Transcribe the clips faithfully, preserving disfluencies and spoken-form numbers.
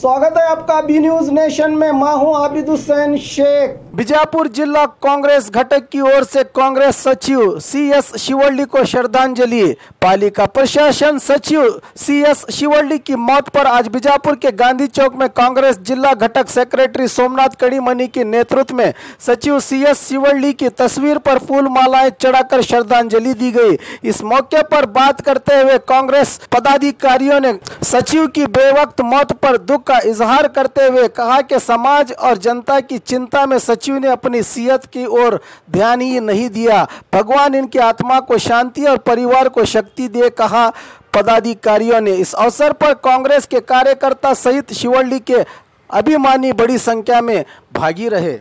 स्वागत है आपका बी न्यूज नेशन में। मैं हूं आबिद हुसैन शेख। बीजापुर जिला कांग्रेस घटक की ओर से कांग्रेस सचिव सी एस शिवल्ली को श्रद्धांजलि। पालिका प्रशासन सचिव सी एस शिवल्ली की मौत पर आज बीजापुर के गांधी चौक में कांग्रेस जिला घटक सेक्रेटरी सोमनाथ कड़ीमनी के नेतृत्व में सचिव सी एस शिवल्ली की तस्वीर पर फूल मालाएं चढ़ाकर श्रद्धांजलि दी गई। इस मौके पर बात करते हुए कांग्रेस पदाधिकारियों ने सचिव की बेवक्त मौत पर दुख का इजहार करते हुए कहा कि समाज और जनता की चिंता में सचिव ने अपनी सेहत की ओर ध्यान ही नहीं दिया। भगवान इनकी आत्मा को शांति और परिवार को शक्ति दे, कहा पदाधिकारियों ने। इस अवसर पर कांग्रेस के कार्यकर्ता सहित शिवल्ली के अभिमानी बड़ी संख्या में भागी रहे।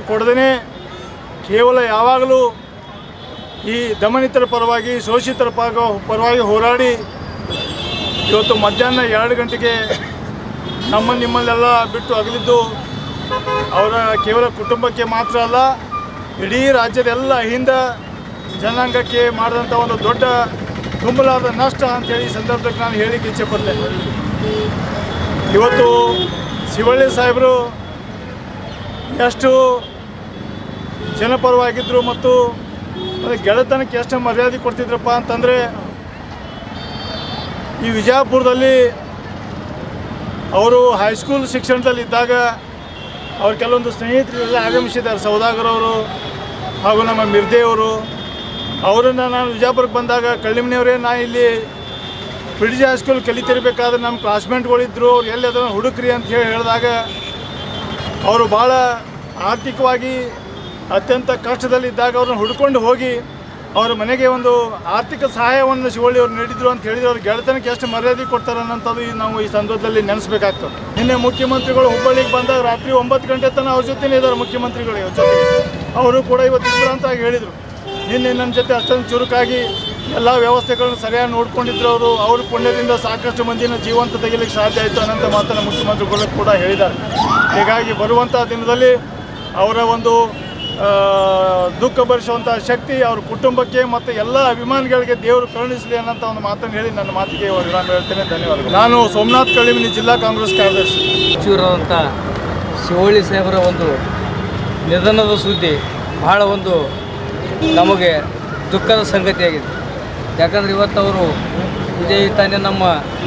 केवल ಯಾವಾಗಲೂ ಈ ದಮನಿತರ ಪರವಾಗಿ ಶೋಷಿತರ ಪರವಾಗಿ ಹೋರಾಡಿ ಇವತ್ತು ಮಧ್ಯಾಹ್ನ ಎರಡು ಗಂಟೆಗೆ ನಮ್ಮ ನಿಮ್ಮಲ್ಲೆಲ್ಲ ಬಿಟ್ಟು ಅಗಲಿದ್ದು ಅವರ ಕೇವಲ ಕುಟುಂಬಕ್ಕೆ ಮಾತ್ರ ಅಲ್ಲ, ಇಡೀ ರಾಜ್ಯದ ಎಲ್ಲ ಹಿಂದ ಜನಾಂಗಕ್ಕೆ ಮಾಡಿದಂಥ ಒಂದು ದೊಡ್ಡ ತುಂಬಲಾದ ನಷ್ಟ ಅಂತೇಳಿ ಈ ಸಂದರ್ಭದಲ್ಲಿ ನಾನು ಹೇಳಿಕ್ಕೆ ಇಚ್ಛೆಪಡ್ತೇನೆ। ಇವತ್ತು ಶಿವಳ್ಳಿ ಸಾಹೇಬರು ಎಷ್ಟು ಜನಪರವಾಗಿದ್ದರು ಮತ್ತು ಗೆಳೆತನಕ್ಕೆ ಎಷ್ಟು ಮರ್ಯಾದೆ ಕೊಡ್ತಿದ್ರಪ್ಪ ಅಂತಂದರೆ, ಈ ವಿಜಯಪುರದಲ್ಲಿ ಅವರು ಹೈಸ್ಕೂಲ್ ಶಿಕ್ಷಣದಲ್ಲಿದ್ದಾಗ ಅವ್ರ ಕೆಲವೊಂದು ಸ್ನೇಹಿತರೆಲ್ಲ ಆಗಮಿಸಿದ್ದಾರೆ, ಸೌದಾಗರವರು ಹಾಗೂ ನಮ್ಮ ಮಿರ್ದೇವರು। ಅವರನ್ನು ನಾನು ವಿಜಯಪುರಕ್ಕೆ ಬಂದಾಗ ಕಳ್ಳಿಮನೆಯವರೇ, ನಾ ಇಲ್ಲಿ ಪಿ ಡಿ ಜಿ ಹೈಸ್ಕೂಲ್ ಕಲಿತಿರ್ಬೇಕಾದ್ರೆ ನಮ್ಮ ಕ್ಲಾಸ್ಮೇಟ್ಗಳಿದ್ದರು, ಅವ್ರು ಎಲ್ಲಿ ಅದನ್ನು ಹುಡುಕ್ರಿ ಅಂತ ಹೇಳಿ ಹೇಳಿದಾಗ ಅವರು ಭಾಳ ಆರ್ಥಿಕವಾಗಿ ಅತ್ಯಂತ ಕಷ್ಟದಲ್ಲಿದ್ದಾಗ ಅವ್ರನ್ನ ಹುಡ್ಕೊಂಡು ಹೋಗಿ ಅವರ ಮನೆಗೆ ಒಂದು ಆರ್ಥಿಕ ಸಹಾಯವನ್ನು ಶಿವಳ್ಳಿ ಅವರು ನೀಡಿದರು ಅಂತ ಹೇಳಿದ್ರು। ಅವ್ರ ಗೆಳೆತನಕ್ಕೆ ಎಷ್ಟು ಮರ್ಯಾದೆ ಕೊಡ್ತಾರೆ ಅನ್ನೋಂಥದ್ದು ನಾವು ಈ ಸಂದರ್ಭದಲ್ಲಿ ನೆನೆಸ್ಬೇಕಾಗ್ತದೆ। ನಿನ್ನೆ ಮುಖ್ಯಮಂತ್ರಿಗಳು ಹುಬ್ಬಳ್ಳಿಗೆ ಬಂದಾಗ ರಾತ್ರಿ ಒಂಬತ್ತು ಗಂಟೆ ತನಕ ಅವ್ರ ಜೊತೆನೇ ಇದ್ದಾರೆ ಮುಖ್ಯಮಂತ್ರಿಗಳು ಜೊತೆ। ಅವರು ಕೂಡ ಇವತ್ತು ವಿಶ್ರಾಂತವಾಗಿ ಹೇಳಿದರು, ನಿನ್ನೆ ನನ್ನ ಜೊತೆ ಅಷ್ಟೊಂದು ಚುರುಕಾಗಿ ಎಲ್ಲ ವ್ಯವಸ್ಥೆಗಳನ್ನು ಸರಿಯಾಗಿ ನೋಡ್ಕೊಂಡಿದ್ರು ಅವರು। ಅವ್ರ ಪುಣ್ಯದಿಂದ ಸಾಕಷ್ಟು ಮಂದಿನ ಜೀವಂತ ತೆಗಿಲಿಕ್ಕೆ ಸಾಧ್ಯ ಆಯಿತು ಅನ್ನೋಂಥ ಮಾತನ್ನು ಮುಖ್ಯಮಂತ್ರಿಗಳು ಕೂಡ ಹೇಳಿದ್ದಾರೆ। ಹೀಗಾಗಿ ಬರುವಂಥ ದಿನದಲ್ಲಿ ಅವರ ಒಂದು ದುಃಖ ಭರಿಸುವಂಥ ಶಕ್ತಿ ಅವ್ರ ಕುಟುಂಬಕ್ಕೆ ಮತ್ತು ಎಲ್ಲ ಅಭಿಮಾನಿಗಳಿಗೆ ದೇವರು ಕರುಣಿಸಲಿ ಅನ್ನೋಂಥ ಒಂದು ಮಾತನ್ನು ಹೇಳಿ ನನ್ನ ಮಾತಿಗೆ ವಿರಾಮ ಹೇಳ್ತೇನೆ। ಧನ್ಯವಾದಗಳು। ನಾನು ಸೋಮನಾಥ್ ಕಳ್ಳಿಮನಿ, ಜಿಲ್ಲಾ ಕಾಂಗ್ರೆಸ್ ಕಾರ್ಯದರ್ಶಿ। ಸಚಿವರಾದಂಥ ಶಿವಳ್ಳಿ ಸಾಹೇಬರ ಒಂದು ನಿಧನದ ಸುದ್ದಿ ಬಹಳ ಒಂದು ನಮಗೆ ದುಃಖದ ಸಂಗತಿಯಾಗಿದೆ। ಯಾಕಂದರೆ ಇವತ್ತು ಅವರು ವಿಜಯ್ ತಾನೇ ನಮ್ಮ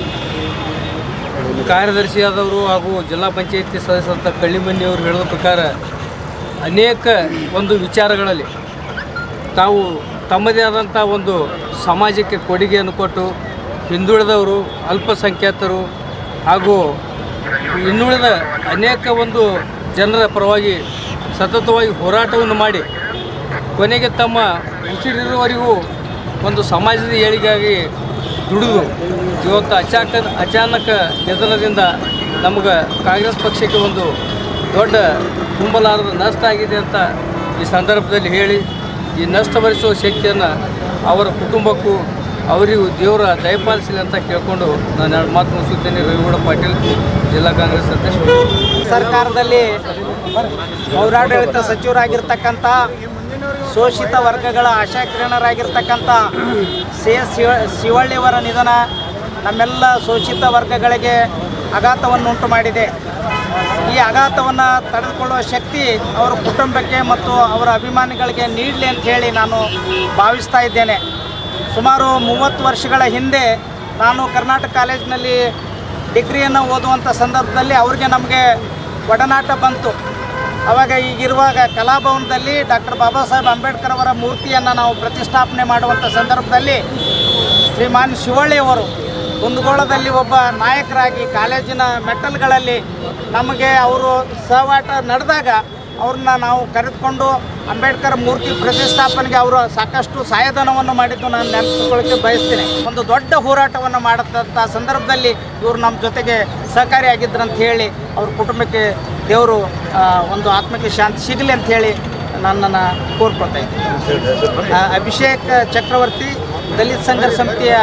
ಕಾರ್ಯದರ್ಶಿಯಾದವರು ಹಾಗೂ ಜಿಲ್ಲಾ ಪಂಚಾಯತಿ ಸದಸ್ಯರಂಥ ಕಳ್ಳಿಮನಿಯವರು ಹೇಳಿದ ಪ್ರಕಾರ ಅನೇಕ ಒಂದು ವಿಚಾರಗಳಲ್ಲಿ ತಾವು ತಮ್ಮದೇ ಆದಂಥ ಒಂದು ಸಮಾಜಕ್ಕೆ ಕೊಡುಗೆಯನ್ನು ಕೊಟ್ಟು ಹಿಂದುಳಿದವರು, ಅಲ್ಪಸಂಖ್ಯಾತರು ಹಾಗೂ ಇನ್ನುಳಿದ ಅನೇಕ ಒಂದು ಜನರ ಪರವಾಗಿ ಸತತವಾಗಿ ಹೋರಾಟವನ್ನು ಮಾಡಿ ಕೊನೆಗೆ ತಮ್ಮ ಉಸಿರಿರುವವರೆಗೂ ಒಂದು ಸಮಾಜದ ಏಳಿಗೆಯಾಗಿ ದುಡಿದು ಇವತ್ತು ಅಚಾಕ ಅಚಾನಕ ನಿಧನದಿಂದ ನಮಗೆ ಕಾಂಗ್ರೆಸ್ ಪಕ್ಷಕ್ಕೆ ಒಂದು ದೊಡ್ಡ ತುಂಬಲಾರದ ನಷ್ಟ ಆಗಿದೆ ಅಂತ ಈ ಸಂದರ್ಭದಲ್ಲಿ ಹೇಳಿ, ಈ ನಷ್ಟ ಭರಿಸುವ ಶಕ್ತಿಯನ್ನು ಅವರ ಕುಟುಂಬಕ್ಕೂ ಅವರಿಗೂ ದೇವರ ದಯಪಾಲಿಸಲಿ ಅಂತ ಕೇಳಿಕೊಂಡು ನಾನು ಎರಡು ಮಾತು ಮುಗಿಸುತ್ತೇನೆ। ರವಿಗೌಡ ಪಾಟೀಲ್, ಜಿಲ್ಲಾ ಕಾಂಗ್ರೆಸ್ ಅಧ್ಯಕ್ಷ। ಸರ್ಕಾರದಲ್ಲಿ ಪೌರಾಡಳಿತ ಸಚಿವರಾಗಿರ್ತಕ್ಕಂಥ ಶೋಷಿತ ವರ್ಗಗಳ ಆಶಾಕಿರಣರಾಗಿರ್ತಕ್ಕಂಥ ಸಿ ಎಸ್ ಶಿವಳ್ಳಿಯವರ ನಿಧನ ನಮ್ಮೆಲ್ಲ ಶೋಷಿತ ವರ್ಗಗಳಿಗೆ ಆಘಾತವನ್ನುಂಟು ಮಾಡಿದೆ। ಈ ಆಘಾತವನ್ನು ತಡೆದುಕೊಳ್ಳುವ ಶಕ್ತಿ ಅವರ ಕುಟುಂಬಕ್ಕೆ ಮತ್ತು ಅವರ ಅಭಿಮಾನಿಗಳಿಗೆ ನೀಡಲಿ ಅಂತ ಹೇಳಿ ನಾನು ಭಾವಿಸ್ತಾ ಇದ್ದೇನೆ। ಸುಮಾರು ಮೂವತ್ತು ವರ್ಷಗಳ ಹಿಂದೆ ನಾನು ಕರ್ನಾಟಕ ಕಾಲೇಜಿನಲ್ಲಿ ಡಿಗ್ರಿಯನ್ನು ಓದುವಂಥ ಸಂದರ್ಭದಲ್ಲಿ ಅವ್ರಿಗೆ ನಮಗೆ ಒಡನಾಟ ಬಂತು। ಆವಾಗ ಈಗಿರುವಾಗ ಕಲಾಭವನದಲ್ಲಿ ಡಾಕ್ಟರ್ ಬಾಬಾ ಸಾಹೇಬ್ ಅಂಬೇಡ್ಕರ್ ಅವರ ಮೂರ್ತಿಯನ್ನು ನಾವು ಪ್ರತಿಷ್ಠಾಪನೆ ಮಾಡುವಂಥ ಸಂದರ್ಭದಲ್ಲಿ ಶ್ರೀಮಾನ್ ಶಿವಳ್ಳಿಯವರು ಕುಂದಗೋಳದಲ್ಲಿ ಒಬ್ಬ ನಾಯಕರಾಗಿ ಕಾಲೇಜಿನ ಮೆಟ್ಟಲ್ಗಳಲ್ಲಿ ನಮಗೆ ಅವರು ಸಹವಾಟ ನಡೆದಾಗ ಅವ್ರನ್ನ ನಾವು ಕರೆದುಕೊಂಡು ಅಂಬೇಡ್ಕರ್ ಮೂರ್ತಿ ಪ್ರತಿಷ್ಠಾಪನೆಗೆ ಅವರು ಸಾಕಷ್ಟು ಸಹಾಯಧನವನ್ನು ಮಾಡಿದ್ದು ನಾನು ನೆನಪಿಸ್ಕೊಳ್ಳೋಕ್ಕೆ ಬಯಸ್ತೀನಿ। ಒಂದು ದೊಡ್ಡ ಹೋರಾಟವನ್ನು ಮಾಡತಂಥ ಸಂದರ್ಭದಲ್ಲಿ ಇವರು ನಮ್ಮ ಜೊತೆಗೆ ಸಹಕಾರಿಯಾಗಿದ್ದರಂತ ಹೇಳಿ ಅವ್ರ ಕುಟುಂಬಕ್ಕೆ ದೇವರು ಒಂದು ಆತ್ಮಕ್ಕೆ ಶಾಂತಿ ಸಿಗಲಿ ಅಂತ ಹೇಳಿ ನನ್ನನ್ನು ಕೋರ್ಕೊಳ್ತಾ ಇದ್ದೀನಿ। ಅಭಿಷೇಕ್ ಚಕ್ರವರ್ತಿ, ದಲಿತ ಸಂಘರ್ಷ ಸಮಿತಿಯ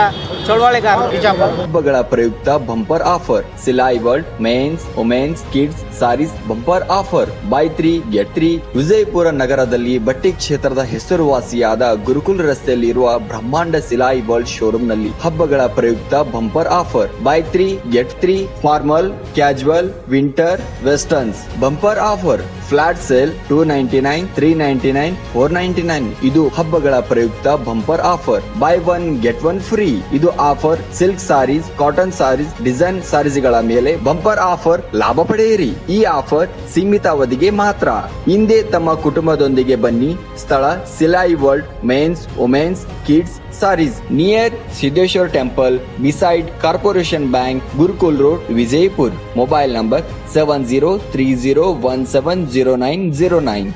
ಚಳವಳಿಗಾರರು ಬಿಜಾಪುರ. ಹಬ್ಬಗಳ ಪ್ರಯುಕ್ತ bumper offer Silai world men's women's kids saris bumper offer buy three get three. Vijayapura ನಗರದಲ್ಲಿ ಬಟ್ಟೆ ಕ್ಷೇತ್ರದ ಹೆಸರುವಾಸಿಯಾದ ಗುರುಕುಲ್ ರಸ್ತೆಯಲ್ಲಿ ಇರುವ ಬ್ರಹ್ಮಾಂಡ ಸಿಲಾಯಿ ವರ್ಲ್ಡ್ ಶೋರೂಮ್ ನಲ್ಲಿ ಹಬ್ಬಗಳ ಪ್ರಯುಕ್ತ bumper offer buy three get three. Formal, casual, winter, westerns bumper offer. Flat sale two ninety nine three ninety nine four ninety nine. ಇದು ಹಬ್ಬಗಳ ಪ್ರಯುಕ್ತ bumper offer. Buy one get one free. ಇದು offer silk saris, cotton saris, design saris ಗಳ ಮೇಲೆ bumper offer ಲಾಭ ಪಡೆಯಿರಿ. ಈ offer ಸೀಮಿತ ಅವಧಿಗೆ ಮಾತ್ರ. ಹಿಂದೆ ತಮ್ಮ ಕುಟುಂಬದೊಂದಿಗೆ ಬನ್ನಿ. ಸ್ಥಳ Silai world men's women's kids saris near Siddeshwara temple beside corporation bank, Gurukul road, Vijayapur. Mobile number seven zero three zero one seven zero nine zero nine.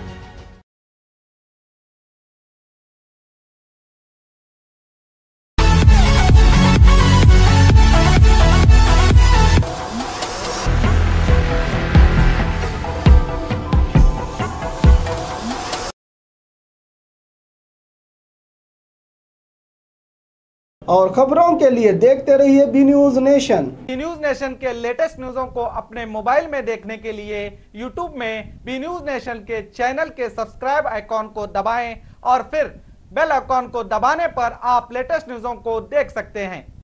और खबरों के लिए देखते रहिए B news nation. B news nation के लेटेस्ट न्यूज़ों को अपने मोबाइल में देखने के लिए यूट्यूब में बी न्यूज नेशन के चैनल के सब्सक्राइब आइकॉन को दबाएं और फिर बेल आइकॉन को दबाने पर आप लेटेस्ट न्यूज़ों को देख सकते हैं।